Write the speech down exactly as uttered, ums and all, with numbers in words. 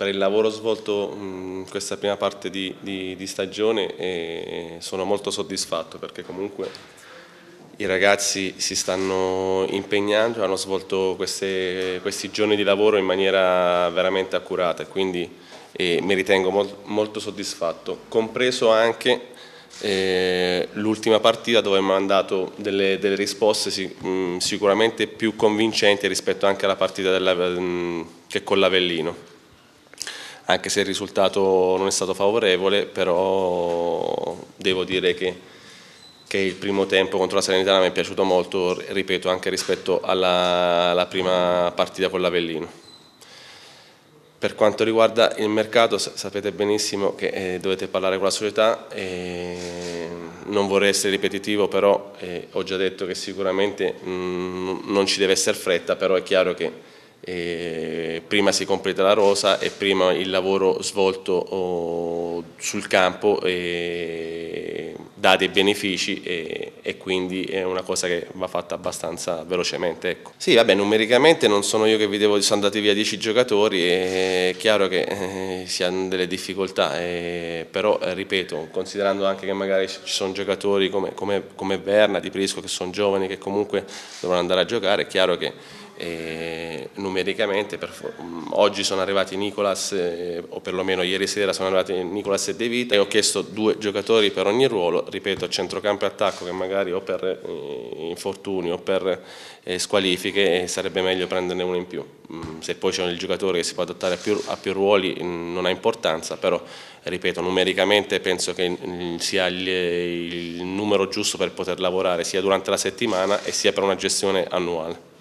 per il lavoro svolto in questa prima parte di, di, di stagione e sono molto soddisfatto perché comunque i ragazzi si stanno impegnando, hanno svolto queste, questi giorni di lavoro in maniera veramente accurata e quindi eh, mi ritengo molt, molto soddisfatto, compreso anche eh, l'ultima partita dove mi hanno dato delle, delle risposte sic mh, sicuramente più convincenti rispetto anche alla partita della, mh, che con l'Avellino. Anche se il risultato non è stato favorevole, però devo dire che, che il primo tempo contro la Salernitana mi è piaciuto molto, ripeto, anche rispetto alla, alla prima partita con l'Avellino. Per quanto riguarda il mercato, sapete benissimo che eh, dovete parlare con la società, e non vorrei essere ripetitivo, però eh, ho già detto che sicuramente mh, non ci deve essere fretta, però è chiaro che E prima si completa la rosa e prima il lavoro svolto oh, sul campo e dà dei benefici e, e quindi è una cosa che va fatta abbastanza velocemente. Ecco. Sì, vabbè, numericamente non sono io che vi devo, sono andati via dieci giocatori, è chiaro che eh, si hanno delle difficoltà, eh, però eh, ripeto, considerando anche che magari ci sono giocatori come, come, come Berna, Di Prisco, che sono giovani, che comunque devono andare a giocare, è chiaro che E numericamente per, oggi sono arrivati Nicolas eh, o perlomeno ieri sera sono arrivati Nicolas e De Vita e ho chiesto due giocatori per ogni ruolo, ripeto, a centrocampo e attacco, che magari o per eh, infortuni o per eh, squalifiche eh, sarebbe meglio prenderne uno in più. Mm, se poi c'è il giocatore che si può adattare a più, a più ruoli mm, non ha importanza, però ripeto, numericamente penso che mm, sia il, il numero giusto per poter lavorare sia durante la settimana e sia per una gestione annuale.